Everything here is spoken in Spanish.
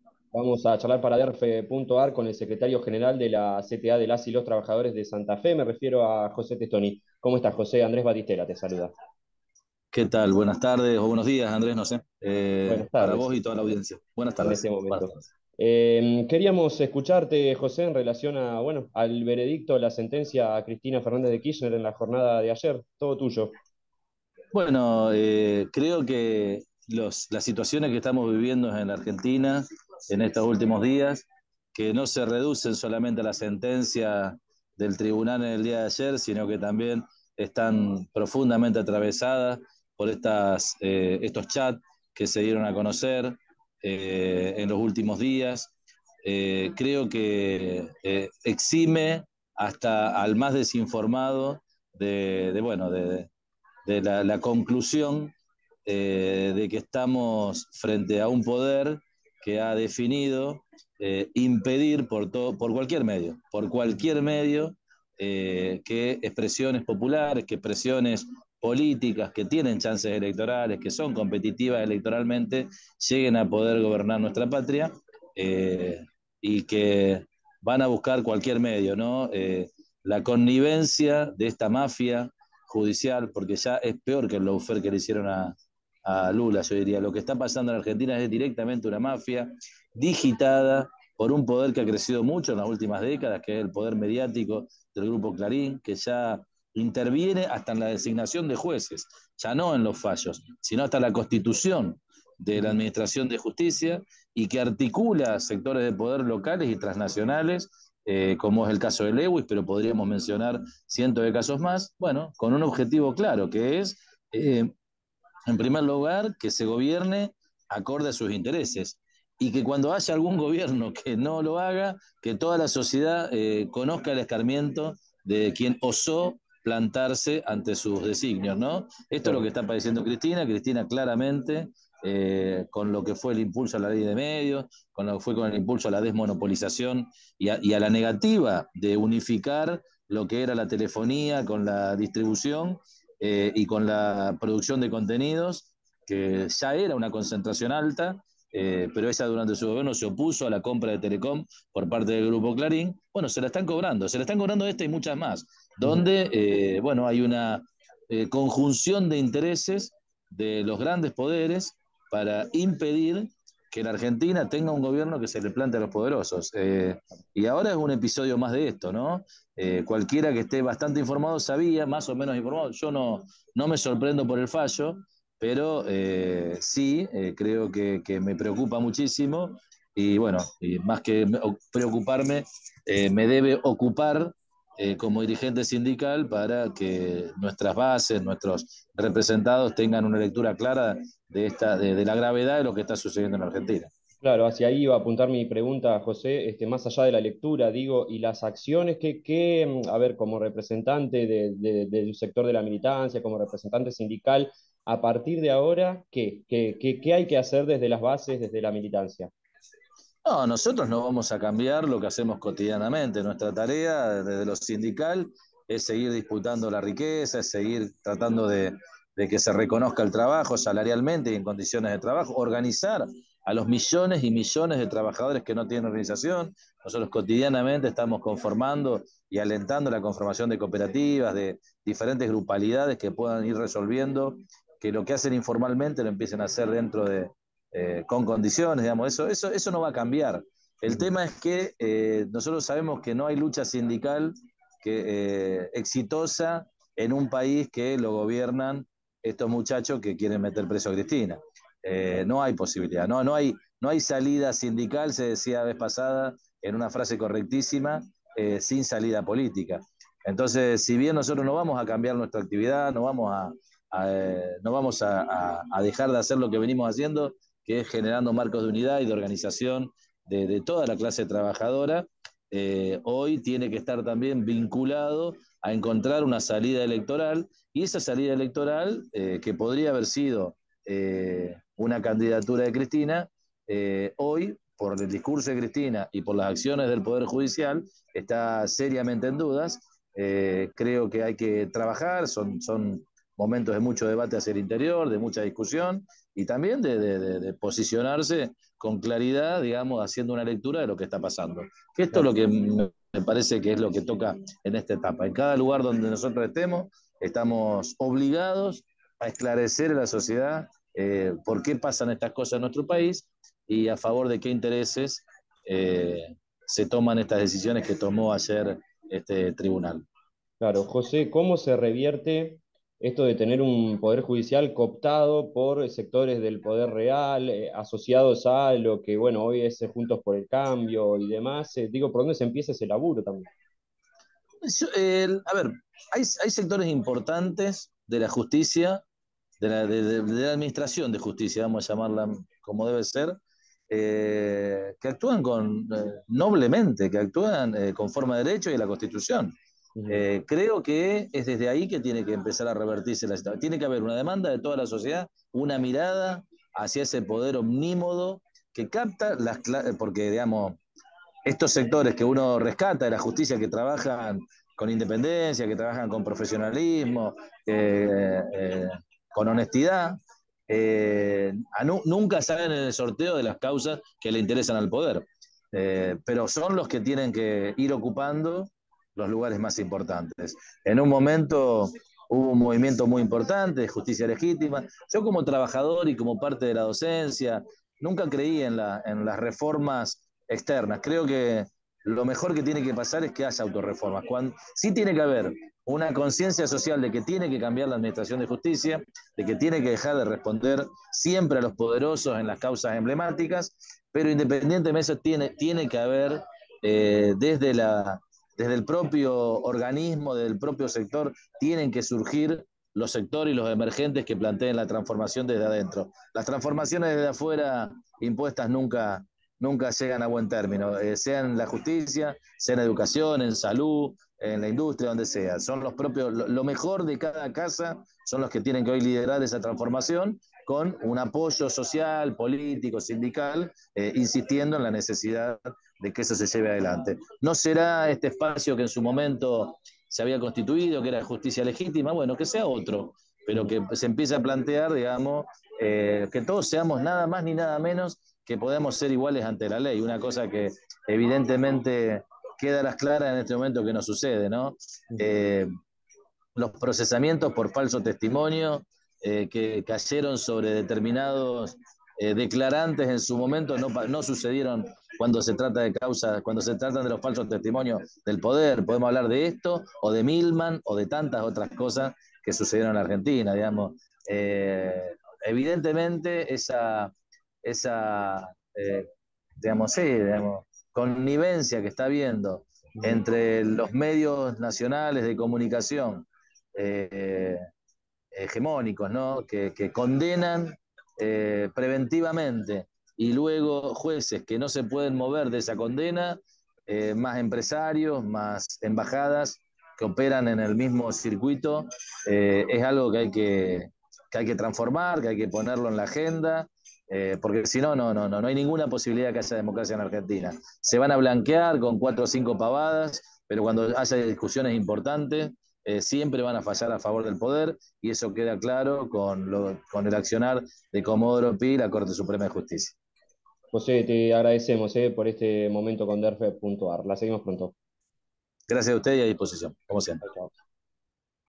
Vamos a charlar para DERFE.ar con el secretario general de la CTA de las y los trabajadores de Santa Fe. Me refiero a José Testoni. ¿Cómo estás, José? Andrés Batistela te saluda. ¿Qué tal? Buenas tardes o buenos días, Andrés, no sé. Buenas Para tardes, vos y toda la audiencia. Buenas en este tardes. Buenas momento. tardes. Queríamos escucharte, José, en relación a, bueno, al veredicto, la sentencia a Cristina Fernández de Kirchner en la jornada de ayer. Todo tuyo. Bueno, creo que las situaciones que estamos viviendo en la Argentina en estos últimos días, que no se reducen solamente a la sentencia del tribunal en el día de ayer, sino que también están profundamente atravesadas por estos chats que se dieron a conocer en los últimos días. Creo que exime hasta al más desinformado bueno, de la conclusión de que estamos frente a un poder que ha definido impedir por cualquier medio, que expresiones populares, que expresiones políticas que tienen chances electorales, que son competitivas electoralmente, lleguen a poder gobernar nuestra patria, eh, y que van a buscar cualquier medio, ¿no? La connivencia de esta mafia judicial, porque ya es peor que el lawfare que le hicieron a Lula, yo diría. Lo que está pasando en Argentina es directamente una mafia digitada por un poder que ha crecido mucho en las últimas décadas, que es el poder mediático del Grupo Clarín, que ya interviene hasta en la designación de jueces, ya no en los fallos, sino hasta la constitución de la Ujú. Administración de Justicia, y que articula sectores de poder locales y transnacionales, como es el caso de Lewis, pero podríamos mencionar cientos de casos más, bueno, con un objetivo claro, que es, en primer lugar, que se gobierne acorde a sus intereses, y que cuando haya algún gobierno que no lo haga, que toda la sociedad conozca el escarmiento de quien osó plantarse ante sus designios, ¿no? Esto es lo que Claro. está padeciendo Cristina. Cristina claramente, con lo que fue el impulso a la ley de medios, con lo que fue con el impulso a la desmonopolización y a la negativa de unificar lo que era la telefonía con la distribución, y con la producción de contenidos, que ya era una concentración alta, pero ella durante su gobierno se opuso a la compra de Telecom por parte del Grupo Clarín. Bueno, se la están cobrando esta y muchas más, Ujú. donde, bueno, hay una conjunción de intereses de los grandes poderes para impedir que la Argentina tenga un gobierno que se le plante a los poderosos. Y ahora es un episodio más de esto, ¿no? Cualquiera que esté bastante informado sabía, más o menos informado. Yo no me sorprendo por el fallo, pero sí, creo que me preocupa muchísimo, y bueno, y más que preocuparme, me debe ocupar, como dirigente sindical, para que nuestras bases, nuestros representados tengan una lectura clara de la gravedad de lo que está sucediendo en Argentina. Claro, hacia ahí iba a apuntar mi pregunta, José, más allá de la lectura, digo, y las acciones a ver, como representante del sector de la militancia, como representante sindical, a partir de ahora, ¿qué hay que hacer desde las bases, desde la militancia? No, nosotros no vamos a cambiar lo que hacemos cotidianamente. Nuestra tarea desde lo sindical es seguir disputando la riqueza, es seguir tratando de que se reconozca el trabajo salarialmente y en condiciones de trabajo, organizar a los millones y millones de trabajadores que no tienen organización. Nosotros cotidianamente estamos conformando y alentando la conformación de cooperativas, de diferentes grupalidades que puedan ir resolviendo, que lo que hacen informalmente lo empiecen a hacer con condiciones, digamos. Eso no va a cambiar. El Ujú. tema es que nosotros sabemos que no hay lucha sindical exitosa en un país que lo gobiernan estos muchachos que quieren meter preso a Cristina. No hay posibilidad, no hay salida sindical, se decía la vez pasada en una frase correctísima, sin salida política. Entonces, si bien nosotros no vamos a cambiar nuestra actividad, no vamos a dejar de hacer lo que venimos haciendo, que es generando marcos de unidad y de organización de toda la clase trabajadora, hoy tiene que estar también vinculado a encontrar una salida electoral, y esa salida electoral, que podría haber sido una candidatura de Cristina, hoy, por el discurso de Cristina y por las acciones del Poder Judicial, está seriamente en dudas. Creo que hay que trabajar, son momentos de mucho debate hacia el interior, de mucha discusión y también de posicionarse con claridad, digamos, haciendo una lectura de lo que está pasando. Que esto es lo que me parece que es lo que toca en esta etapa. En cada lugar donde nosotros estemos, estamos obligados a esclarecer a la sociedad por qué pasan estas cosas en nuestro país y a favor de qué intereses se toman estas decisiones que tomó ayer este tribunal. Claro, José, ¿cómo se revierte esto de tener un poder judicial cooptado por sectores del poder real, asociados a lo que, bueno, hoy es Juntos por el Cambio y demás? Digo, ¿por dónde se empieza ese laburo también? A ver, hay sectores importantes de la justicia, de la administración de justicia, vamos a llamarla como debe ser, que actúan noblemente, que actúan conforme a derecho y a la Constitución. Ujú. Creo que es desde ahí que tiene que empezar a revertirse la situación. Tiene que haber una demanda de toda la sociedad, una mirada hacia ese poder omnímodo que capta porque digamos, estos sectores que uno rescata de la justicia, que trabajan con independencia, que trabajan con profesionalismo, con honestidad, nunca salen en el sorteo de las causas que le interesan al poder. Pero son los que tienen que ir ocupando los lugares más importantes. En un momento hubo un movimiento muy importante de justicia legítima. Yo como trabajador y como parte de la docencia, nunca creí en las reformas externas. Creo que lo mejor que tiene que pasar es que haya autorreformas. Sí tiene que haber una conciencia social de que tiene que cambiar la administración de justicia, de que tiene que dejar de responder siempre a los poderosos en las causas emblemáticas, pero independientemente de eso tiene que haber desde el propio organismo, desde el propio sector, tienen que surgir los sectores y los emergentes que planteen la transformación desde adentro. Las transformaciones desde afuera impuestas nunca llegan a buen término, sea en la justicia, sea en educación, en salud, en la industria, donde sea. Son los propios, lo mejor de cada casa son los que tienen que hoy liderar esa transformación con un apoyo social, político, sindical, insistiendo en la necesidad de que eso se lleve adelante. No será este espacio que en su momento se había constituido, que era justicia legítima, bueno, que sea otro, pero que se empiece a plantear, digamos, que todos seamos nada más ni nada menos que podemos ser iguales ante la ley, una cosa que evidentemente queda a las claras en este momento que no sucede, ¿no? Los procesamientos por falso testimonio que cayeron sobre determinados declarantes en su momento no sucedieron cuando se trata de causas, cuando se tratan de los falsos testimonios del poder. Podemos hablar de esto, o de Milman, o de tantas otras cosas que sucedieron en la Argentina, digamos. Evidentemente, esa digamos, sí, digamos, connivencia que está habiendo entre los medios nacionales de comunicación eh, hegemónicos, ¿no? Que condenan preventivamente y luego jueces que no se pueden mover de esa condena, más empresarios, más embajadas que operan en el mismo circuito, es algo que hay que transformar, que hay que ponerlo en la agenda, porque si no, no hay ninguna posibilidad que haya democracia en Argentina. Se van a blanquear con 4 o 5 pavadas, pero cuando haya discusiones importantes, siempre van a fallar a favor del poder, y eso queda claro con el accionar de Comodoro Pi y la Corte Suprema de Justicia. José, te agradecemos por este momento con DERFE.ar. La seguimos pronto. Gracias a usted y a disposición, como siempre. Chao, chao.